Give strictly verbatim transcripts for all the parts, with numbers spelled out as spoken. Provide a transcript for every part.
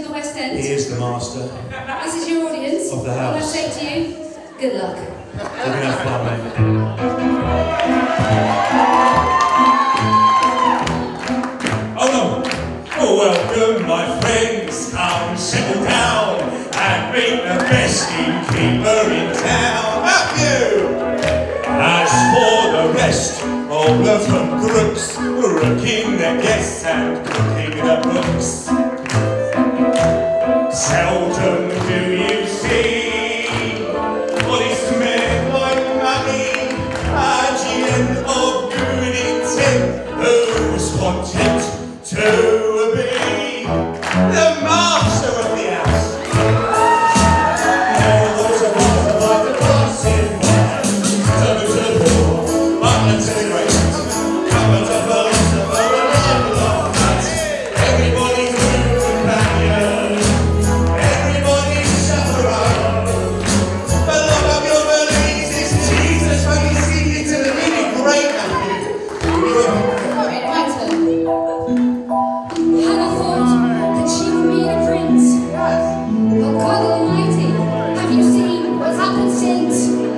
the West End. He is the master. This is your audience. Of the house. What I say to you, good luck. We're going to have fun, mate. Oh no! Oh, welcome, my friends. Come settle down and meet the best innkeeper in town. Up you! As for the rest, all of them groups, rooking their guests and cooking the books. Seldom do you see what is meant by money, a gin of good intent, who's content to be the master of the house. Now those of us like the glass in wine, turn to the poor, button to the great, come and up the list of all the level of nuts. Everybody's new companion, everybody's chaperone. But look up your beliefs, it's Jesus when you see into the really great Matthew. Alright, my turn. Had I thought that she would be a prince? Well, God Almighty, have you seen what's happened since?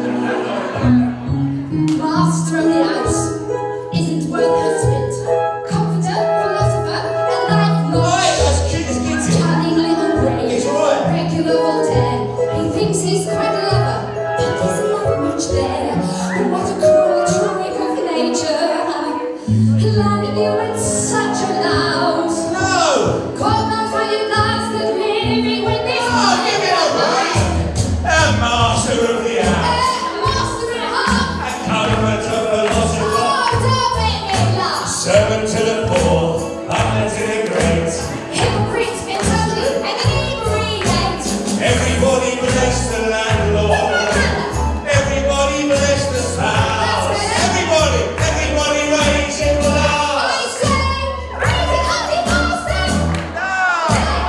Master of the house isn't worth husband, comforter, philosopher, and lifelong Right, that's cute as kids. cunning little brain, He's right. regular Voltaire. He thinks he's quite a lover, but there's not much there. What a cruel trick of nature, landing you in such a louse. No! God knows how you lasted living with this Oh, give it up, mate! The master of the house, master in half. a comfort of philosopher, Oh, don't make me laugh. servant to the poor, partner to the great. Hypocrite, intelligent, and inebriate. Everybody bless the landlord, everybody bless the spouse. Everybody, everybody raise your glass. I say, raise it up, you master. No!